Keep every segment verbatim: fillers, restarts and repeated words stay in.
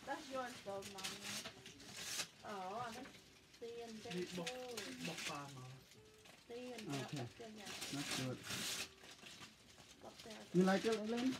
That's yours though, mommy. Oh, that's tiền trên Bọc, thôi. bọc pha mà. Tiền, Okay. bọc tiền nhà. That's good. Bọc tiền. You like it, Elaine?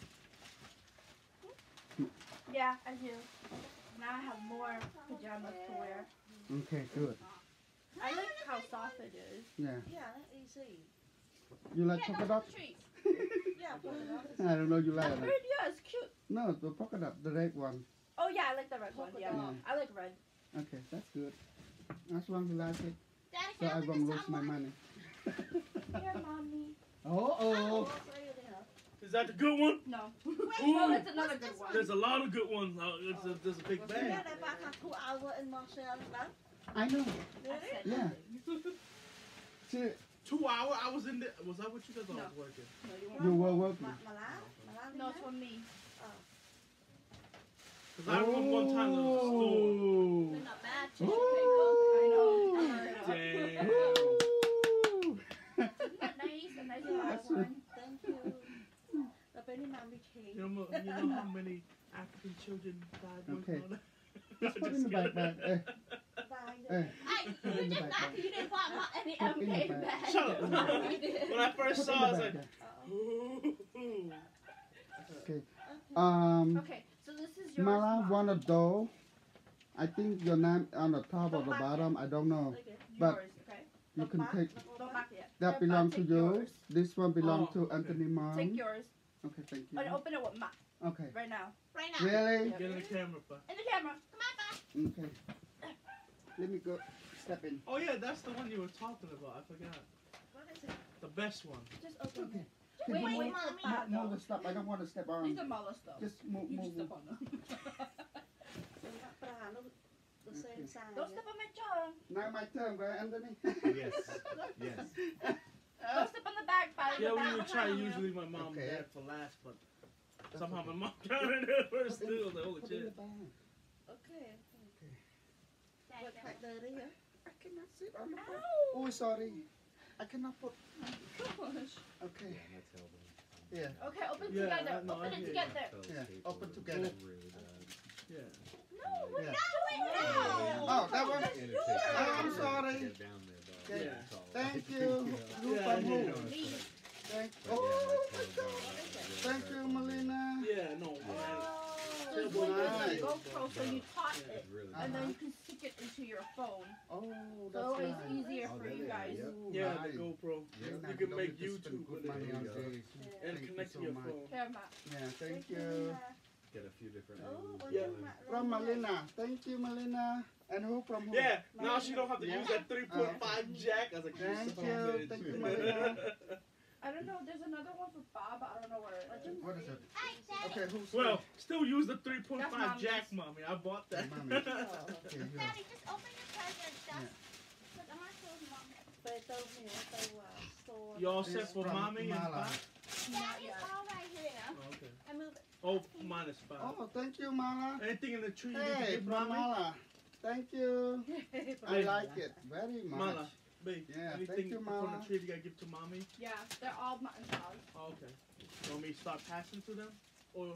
Yeah, I do. Now I have more pajamas to wear. Okay, good. I like how soft it is. Yeah. Yeah, that's easy. You like polka dot? Yeah, put it on. I don't know you like That's it. weird, yeah, it's cute. No, the polka dot, the red one. Oh yeah, I like the red one. Yeah, Yeah. I like red. Okay, that's good. As long as you like it, Daddy, so can I I won't look lose at my someone? money. Here, mommy. Oh, oh. Is that the good one? No. Wait, Well, it's another what's good this one. There's a lot of good ones. Uh, it's a, there's a big Yeah, bag. they back have two hours in Marshall, right? I know. Really? Yeah. See, Two hour. I was in there. Was that what you guys? I No. was working. No, you you want were working. Ma- Malala? Malala? No, it's for me. Cause I remember one time there was a store. They're not bad. Ooh. I know. Damn. Ooh. Isn't that nice? A nice Yeah, large that's one. Thank you. The penny mommy cake. You know, you know how many African children died working Okay. on that? Just put in the backpack. Hey, hey. Hey, Put you in the just backpack. lucky you didn't put my- any Put in the M K bag. back. Shut up. You did. When I first Put saw, in it, I the was like, backpack. ooh. Okay. Um, Okay, so this is yours. Mala, Mom. one of those. I think your name on the top or the bottom. I don't know. Like it. but- Yours, okay? You Don't can mark- take. Don't mark it yet. That Grandpa, belongs to take you. yours. This one belongs Oh, to okay. Anthony Mom. Take yours. Okay, thank you. And open it with ma Okay. right now. Right now. Really? Get in the camera, pa. In the camera. Come on, Pa. Okay. Let me go. Step in. Oh yeah, that's the one you were talking about. I forgot. What is it? The best one. Just open Okay. it. Can Wait, you wait, move, Mommy. mo- move the stuff? I don't want to step on. These are Mala stuff. Just move, You move. just move. step on them. The same size. Don't step on my jaw. Now my turn, right, Anthony? Yes. Yes. Don't step on the back, by Yeah, the we back would try behind you. usually my mom Okay. and dad for last, but That's somehow okay. my mom got it there first Put too. I in- was like, holy put in the shit. bag. Okay. Daddy, What Daddy. type there here? I cannot sit on the bag. Ow! Oh, sorry. I cannot put. Gosh. Okay. Yeah, my tailbone. Yeah. Okay, open Yeah, together. I know, open I it hear together. Yeah, open together. Really bad. Yeah. No, we're Yeah. not doing that. Oh, that one? That's And it yours. takes I'm forever to sorry. get down there, dog. Okay. That's all. Thank you. Who Yeah, from I who? hear you. Me. Thank. But yeah, Oh my my tailbone, God. that was really Thank bad you, for me. Melina. Yeah, no. Oh, man. so it's when there's Nice. a GoPro, so you taut Yeah. it, It's really and then Uh-huh. you can stick it into your phone. Oh, So that's it's nice. easier Oh, for there you they are, guys. yep. Ooh, Yeah, nice. the GoPro. Very You nice. can Don't make need to spend YouTube good with money it on Yeah. this. and Thank you connect to so your much. phone. Here, Matt. Yeah, thank you. Get a few different Oh, angles. well, Yeah. going. From Melina. Thank you, Melina. And who from who? Yeah, now she don't have to Yeah. use that three point five jack. I was like, Thank son you. of a bitch. Thank you, Melina. I don't know. There's another one for Bob. but I don't know where it is. What is it? Hey, Daddy. Okay, who's Well, still use the three point That's five mommy's. jack, mommy. I bought that. Mommy. Okay, here. Daddy, just open your present. That's Yeah. because I'm not sure Mom. ไปเติมเหนียวเติมอ่ะโซน You all set It's for from mommy and Mala. pop? Not Daddy's yet. all right here. Oh, okay. I move it. Oh, mine is five. Oh, thank you, Mala. Anything in the tree you need to Hey, give from mommy? Mala. Thank you. I like it very much. Mala, babe. Yeah, anything thank you, from Mala. the tree you gotta give to mommy? Yeah, they're all mutton chows. Oh, okay. You want me to start passing to them? Or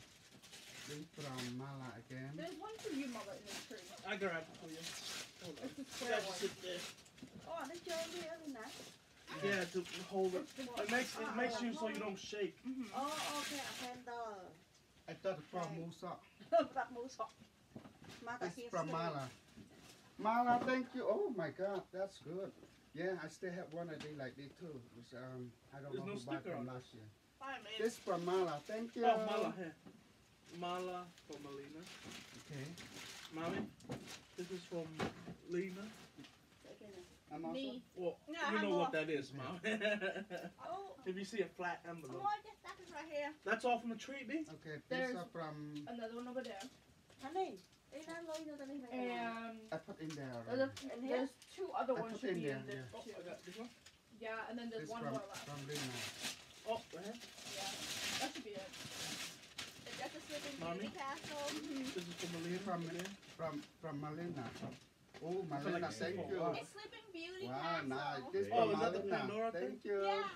This from Mala again. There's one for you, Mother, in the tree. I grab it for you. Hold on. It's a You square gotta one. sit there. อ๋ออันนี้เจอเรียกเลยนะ Yeah, to hold it. It's the It makes it makes you so you don't shake. อ๋อโอเคอ่ะแพนเดอร์ I thought it's from Musa. ปรับหมูสองมาแต่ It's เฮีย from Mala. Mala, thank you. Oh my God, that's good. Yeah, I still have one of these like this too. It's, um, I don't There's know no who bought sticker from on it. last year. Bye, man. This from Mala. Thank you. Oh, Mala, here. Mala from Melina. Okay. Mommy, this is from Lena. I'm also. Me. Well, No, you I'm know what off. that is, Mom. Oh, If you see a flat I'm envelope. going to stop it right here. That's all from the tree, B? Okay, these There's- are from. Another one over there. อันนี้ไอ้นั่นเลยนะตอนนี้ไม่ได้ And I put in there. there's, already. a, there's two other I ones put should in be there, in this Oh, too. I got this one. Yeah, and then there's This one from more left. from Lina. Oh, go ahead. Yeah, that should be it. Is that the Sleeping Mommy? Beauty castle? This is from Melina. From from from Malina. From, oh, I feel like Malina, it's thank simple. you. Wow. It's Sleeping Beauty Wow, castle. nice. This Oh, from is that the Malina. Pandora thing? Thank you. Yeah.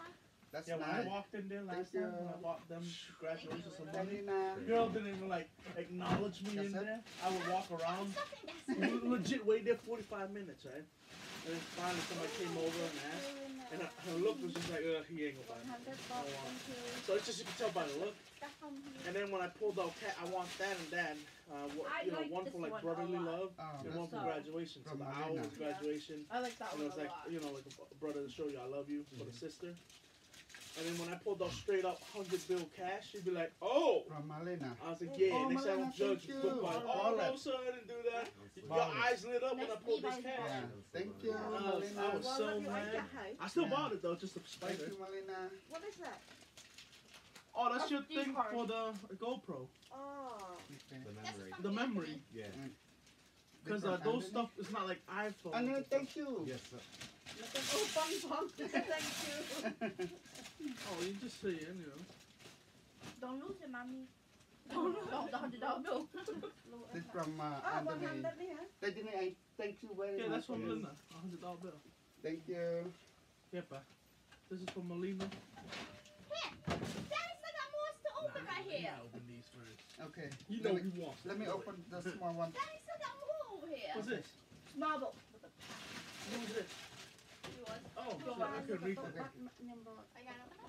That's Yeah, when nice. I walked in there last Thank time, when I you. bought them graduation some money, Marlena. girl didn't even like acknowledge me Yes, in sir. there. I would walk around, Something that's le- legit wait there forty-five minutes, right? And then finally somebody came over and asked, and her, her look was just like, ugh, he ain't gonna buy it. So it's just you can tell by the look. stuff from here. And then when I pulled out cat, I want that and that. Uh, what, I you know, like one this for like one a brotherly lot. love, Oh, and one that's for So- graduation. So From the Marlena. owl was Yeah. graduation. I like that And one it was a like, lot. you know, like a brother to show you I love you for the sister. And then when I pulled out straight up hundred bill cash, she'd be like, oh! From Marlena. I was like, yeah, Oh, next time Marlena, I'm judged, thank you you. like, oh, Wallet. no, sir, I didn't do that. Your Wallet. eyes lit up when I Next pulled this Levi's cash. Yeah. Thank you, I was, I Marlena. was so mad. I still Yeah. bought it though, just to spite Thank her. you, Marlena. What is that? Oh, that's A your gift thing card. for the GoPro. Oh. Okay. The That's memory. from The memory. Yeah. Because uh, Different those Anthony. stuff, it's not like iPhone. Anthony, thank you. Yes, sir. Oh, bum bum. Thank you. Oh, you just say it, you know. Don't lose it, mommy. Don't lose the hundred dollar bill. This from uh, Oh, one Anthony. hundred here. Anthony, I thank you very Yeah, much. that's from Yes. Linda. A hundred dollar bill. Thank you. Yeah, pa. This is from Melina. Here. Daddy still got more to open right here. open these first. Okay. You Let know me, you want. let me open the small one. Daddy still got more over here. What's this? Marble. What's this? You want? Oh, shit, I couldn't read that. I got it.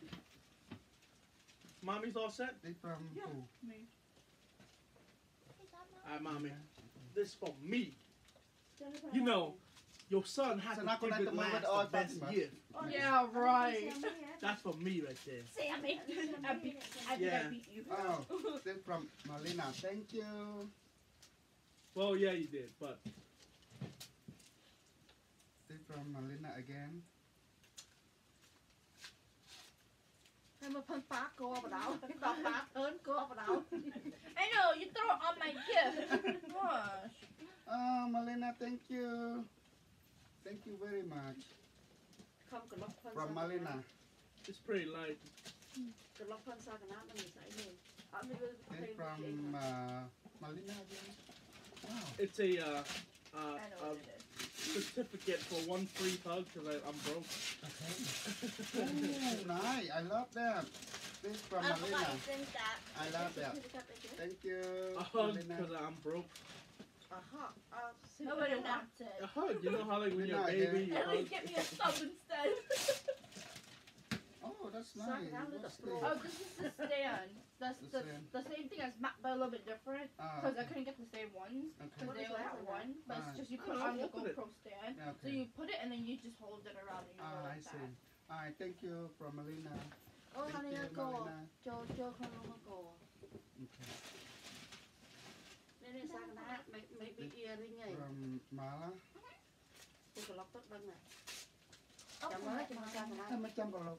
Mommy's all set? This from Yeah. who? Me. Alright, mommy. This for me. You know, your son has So to not give gonna it have to move last it all the best back, gift. Yeah, right. That's for me right there. Sammy. I beat. I think Yeah. I beat you. Oh, this from Marlena. Thank you. Well, yeah, you did, but This from Marlena again. Em mà phân phá cô vào đâu? Đọc phá ơn cô vào đâu? I know, you throw it on my gift. Gosh. Oh, Marlena, thank you. Thank you very much. Không cần lọc phân From Marlena. it's pretty light. Cần lọc phân sao cái nào mình sẽ nhìn. Ở đây This from uh, Marlena again. Wow. It's a uh, uh, I know a what it is. certificate for one free hug because I'm broke. Oh, nice. I love that. This from I Marlena. forgot to send that. I love that. Thank you, A hug Marlena. because I'm broke. Uh-huh. Uh, Nobody wants it. A hug, you know how like when you're a Good night, baby, yeah. you At hug. least get me a sub instead. Oh, that's Suck nice. it out with What's the this? Oh, this is the stand. That's The the, stand. the same thing as Mac, but a little bit different. Ah, Because I okay. couldn't get the same ones. Okay. Because What they is only that had one? one. But it's Ah. just you I put it don't on know, the open it. GoPro stand. Yeah, So okay. you put it and then you just hold it around and you go Ah, I like see. that. Alright, thank you from Marlena. Oh, Thank honey, you, I go. Marlena. Joe, Joe, come on, go. Okay. Nên là sao cái nào? Mấy mấy bị earring này. From Mala. Tôi cần lọc tất đăng này. Oh, Chăm come ơi, on, chăm come sao on. cái Hey, nào? my jumbo rope.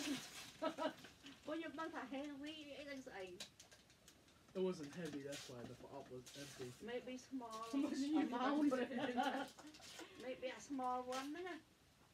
Cô giúp đăng thả hay quý ấy đang dậy. It wasn't heavy, that's why the up was empty. Maybe small. How much you amount. found? Maybe a small one đó nè.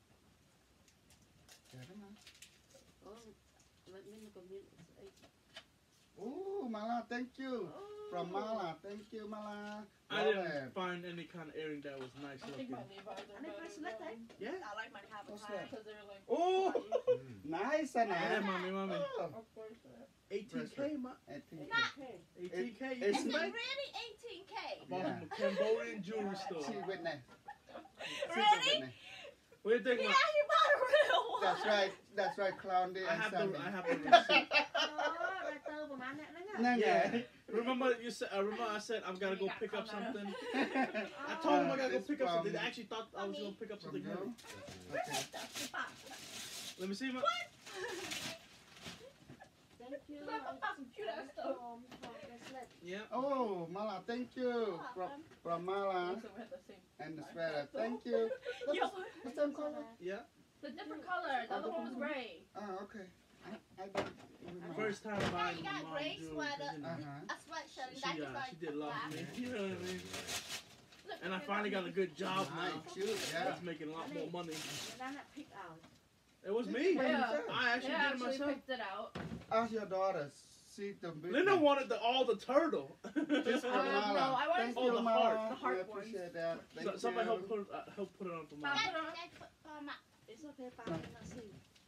Yeah, come on. Oh, let me look at it. Ooh, Mala, thank you. From Oh. Mala, thank you, Mala. I Love didn't it. find any kind of earring that was nice I think looking. my Levi's are And they better bracelet, eh? than- Yeah? I like my cap What's high. that? Because they're like, Oh, Mm. nice, Yeah, Anna. mommy, mommy. Oh, of course. uh, eighteen K, Bracelet. ma. I think Okay. eighteen K. You it's Is can it buy really eighteen K? I bought Yeah. from a Cambodian jewelry store. she Whitney. Really? Whitney. What do you think, Yeah, ma? you bought a real one. That's right. That's right, Clown Day I and have Sammy. the I have the receipt. Đó, rồi tơ của má nè, nó ngờ. Nè, Yeah. nè. Remember you said? I remember I said I'm gonna You go got pick up come out of- something. I told him I gotta go This pick up something. They from- actually thought I was gonna pick up From something heavy. you? Okay. That's the box. Let me see, ma. Thank you. Look, I bought some cute ass stuff. Um, for bracelet. Yeah. Oh, Mala, thank you. From, from Mala Also, we have the same. and the sweater. Thank you. Yo, What's that color? Yeah. the different color. The other one was gray. Oh, okay. I, I don't remember. First time buying you my got mom gray jewelry. 'cause, sweater. you know, Uh-huh. A sweatshirt. She, That is uh, like she did love black. me. You know what I mean? Look, And I look at finally that. got a good job now. Nice, cute, yeah. That's making a lot more money. Nó là pick out. It was me. Yeah. I actually Yeah, did it actually myself. picked it out. Ask your daughters. See the big Linda one. wanted the all the turtle. Just for Uh, Mala. no, I wanted Thank Oh, you, the Mala. heart. The heart I ones. appreciate that. Thank So, somebody you. help put uh, help put it on for Mom, mom. put it on. That, that, um, it's okay, fine. Let's see.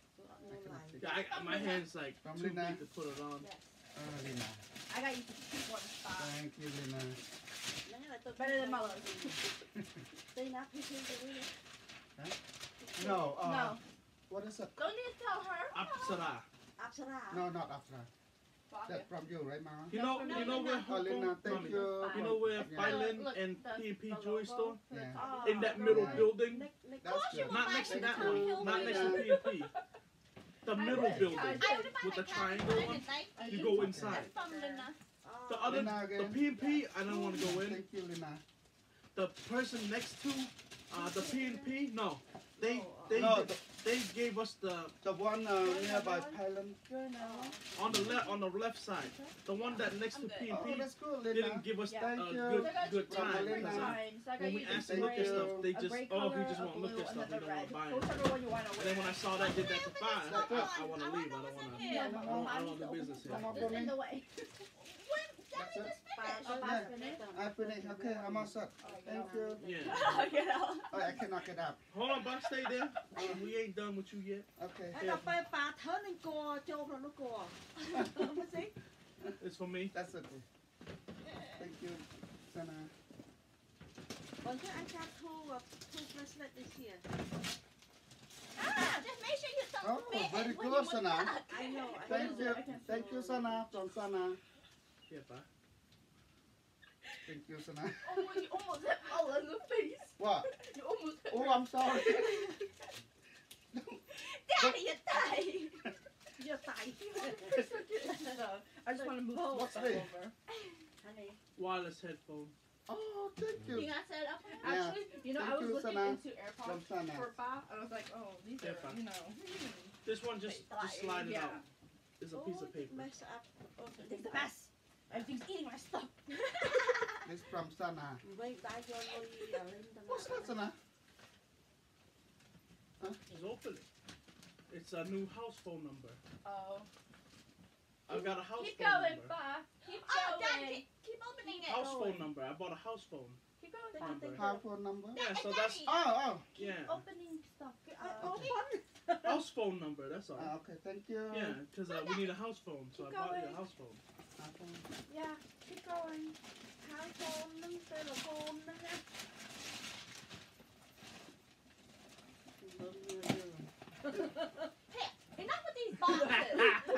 no lie. Yeah, I, my hand's like From too Lina. big to put it on. Yes. Uh, Lina. I got you to keep one spot. Thank you, Lina. Nãy là tôi Better than Mother's. Tí nắp đi xin tôi đi. No, uh, No. what is it? Don't need to tell her. Apsara. Apsara. No, not Afra. Fuck That's it. from you, right, Mama? You know, No, you know no, where no. Oh, Hong Lina, Kong, thank Mommy, you. you know where Yeah. Violin Look, and the- P and P the jewelry logo. store? Yeah. Oh, In that okay. middle building? Nick, Nick. That's course you good. will. Not next to Thank that you. one. Not next to Lina. P and P. The I middle would. building I would. with the triangle one. I You do. go inside. That's from Lina. The Oh. other, Lina the again. P and P, I don't want to go in. Thank you, Lina. The person next to uh, the P and P, no, they they No, the, they gave us the the one uh, nearby Thailand. on the left on the left side, the one that next to P and Oh, P that's good, didn't Lina. give us Yeah. Thank a you. good good From time. Lina. Because, uh, Times. I got when we you asked the to look at Thank gray- stuff, they a just gray oh color, he just a want to look blue, at and stuff, then he the don't want red. to buy So it. whichever one you want to And wear. then when I saw that did that to five, I, I, I want to leave. I don't want to. Yeah, I don't, I don't want to do business here. Come on, It's in Bonnie. the way. That's it. Oh, Yeah. pass finish? I finished. Okay, I'm all set. Thank you. Yeah. Get out. Oh, I cannot get up. Hold on, Bob, stay there. Uh, we ain't done with you yet. Okay. ហើយដល់ពេលប៉ាធ្វើនឹងគួរចូលក្នុងនោះគួរមើលសិ It's for me. That's it. Thank you, Sana. បងជួយអាចចាប់ធូធូ bracelet this year Ah, just make sure you don't Oh, spit very it when good, you Sana. I know I Thank know. you. I can Thank you, Sana. From Sana. Yeah, Bob. Thank you, Sana. Oh, you almost hit all in the face. What? You almost hit Oh, I'm sorry. Daddy, you die. You're tight. I just want to move all What's stuff this? over. Honey Wireless headphone. Oh, thank You you. got set up? Yeah. Actually, you know, Thank I was you, looking Sana. into AirPods From Sana. for Bob, and I was like, oh, these Yeah, are, Bob. you know, hmm, This one just just slide it yeah. out. It's a piece of paper. mess up It's the best. Everything's eating my stuff. This from Sana. វិញដៃយកលុយលេងទៅ What's that, Sana? Just open it. It's a new house phone number. Oh. I've got a house Keep phone going, number. Bob. Keep Oh, going. Dad, keep, keep opening it. House phone number. I bought a house phone. Keep going, Thank Bob. you, thank How phone number? Yeah, so Daddy. that's Oh, oh. yeah. Opening stuff. I Uh, open House phone number. That's all. Ah, okay, thank you. Yeah, because uh, we need a house phone, so I Keep bought you going. a house phone. iPhone. yeah, keep going. ហើយហ្វូននឹងទៅលហ្វូនហ្នឹងណា Enough with these boxes.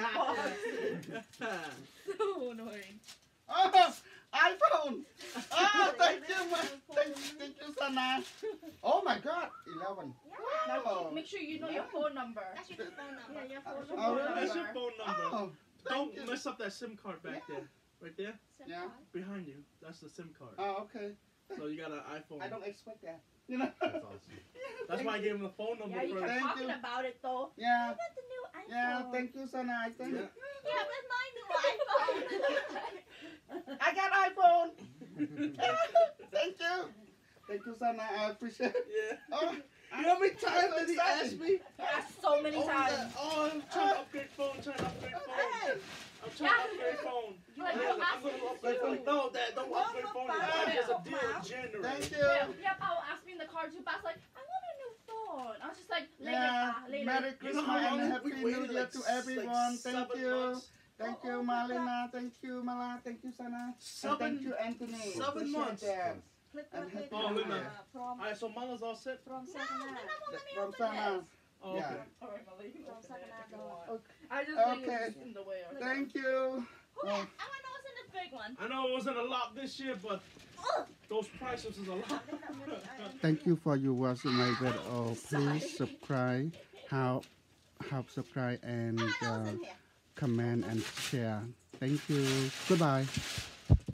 So annoying. Oh, iPhone. Oh, thank you, ma. Thank, thank you, Sana. Oh my God, eleven. Now Oh. keep, make sure you know your phone number. That's your phone number. Yeah, your phone Your Oh, phone really? That's your number. phone number. Oh, thank Don't you. mess up that SIM card back there. Right there, Yeah. behind you. That's the SIM card. Oh, okay. So you got an iPhone. I don't expect that. You know. That's awesome. That's why I gave him the phone number Yeah, you first. kept Thank talking you. about it though. Yeah. I got the new iPhone. Yeah. Thank you, Sana. I think. Yeah. Yeah, with my new iPhone. I got iPhone. Thank you. Thank you, Sana. I appreciate it. Yeah. Oh, You know how many times did he excited. ask me? Yeah, so many Oh, times. that- oh, I'm trying to upgrade phone, trying to upgrade phone. Hey. I'm trying to upgrade phone. You like, I'm don't gonna ask me upgrade phone. No, Dad, don't upgrade phone. Papa. There's a deal in January. Thank you. Yeah, yeah, Paul asked me in the car too, but I was like, I want a new phone. I was just like, later, Yeah. Pa, later. Merry You know Christmas how long and we Happy New waited? Year Like, to s- everyone. like Thank seven you. months. Thank Oh, you, oh my Marlena. Thank you, Mala. Thank you, Sana. And Seven. thank you, Anthony. seven Appreciate months. that. Click And click happy click New Year. from All right, so Mala's all set. from No, Sakana no, no, let me From open Sana. this. Oh, Yeah. okay. All right, Molly. you From open it if Sakana you door. want. I just think Okay. it's in the way. Of Thank you. Okay, Oh. I want to know what's in this big one. I know it wasn't a lot this year, but those prices is a lot. Thank you for your watching my video. Please subscribe, help, help subscribe and I want to know uh, what's in here. comment and share. Thank you. Goodbye.